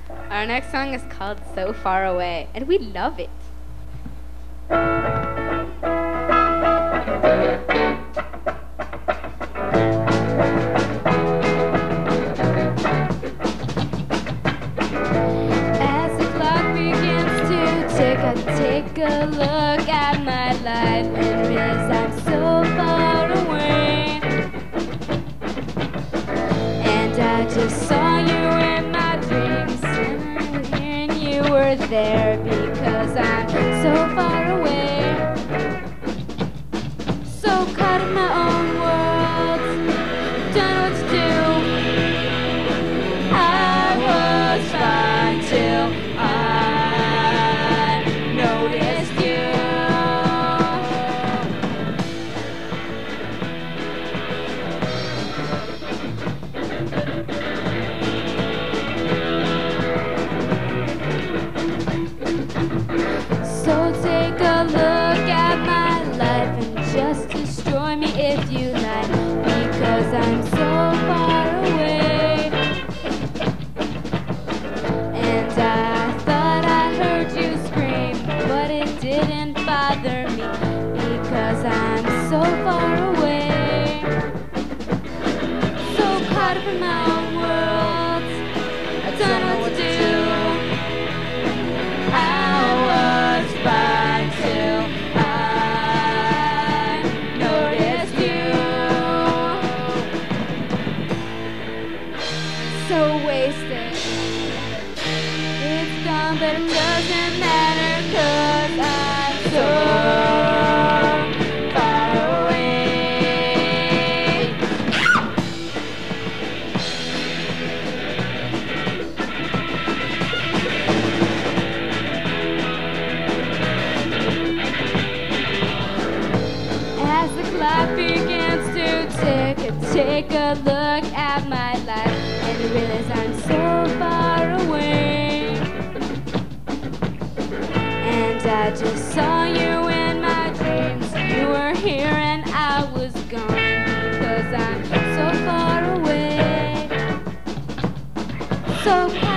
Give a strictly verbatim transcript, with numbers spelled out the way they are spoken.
Our next song is called So Far Away, and we love it. As the clock begins to tick, I take a look at my life and realize I'm so far away. And I just saw you in my dreams, and you were there because I'm so far away. So caught in my own world, don't know what to do. I was fine till I noticed you. So take a look at my life and just destroy me if you like, because I'm so far away. And I thought I heard you scream, but it didn't bother me because I'm so far away. So caught up in my own world, I don't know what to do. I was fine till I noticed you. So wasted. It's gone, but it doesn't matter, 'cause I'm so far away. As the clock begins to tick, I take a look at my life and realize I'm so far away. And I just saw you in my dreams. You were here and I was gone because I'm so far away. So